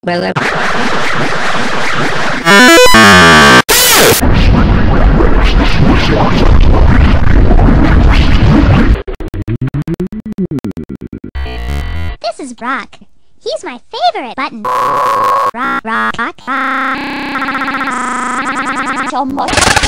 Well, This is Brock. He's my favorite button. Brock. So much.